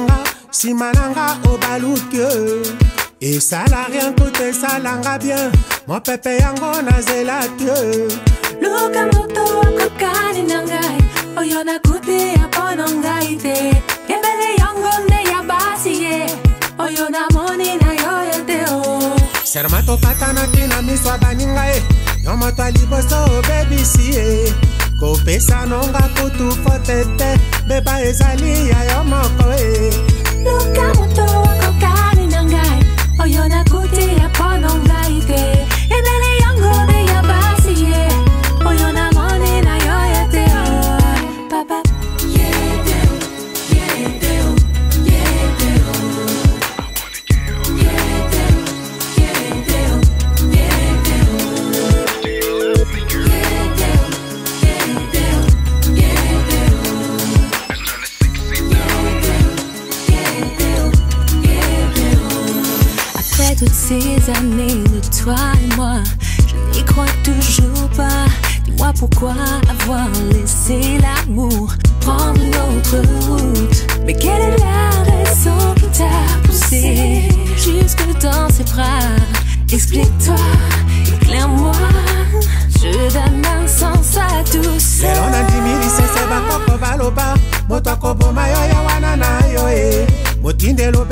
nanga simananga au baluke et ça n'a rien coûté ça langa bien mon pépé yango na zelatio Luka moto akakani nangai oyona kuti aponongai te ebele yango ne yabasiye oyona moni na yoyete o sermato patana tina miswa baningae yomoto liboso baby sie ko pesa nonga kutu fotete beba ezali ya yomoko e Luka moto akakani nangai oyona kuti aponongai te ebele yango ne yabasiye oyona moni na yoyete o papa Toutes ces années de toi et moi, je n'y crois toujours pas. Dis-moi pourquoi avoir laissé l'amour prendre une autre route. Mais quelle est la raison qui t'a poussé jusque dans ses bras? Explique-toi, éclaire-moi, je donne un sens à tout ça. Lelo na ndimiri sese bakoko baloba moto akobo mayo ya wana na yo e motindelo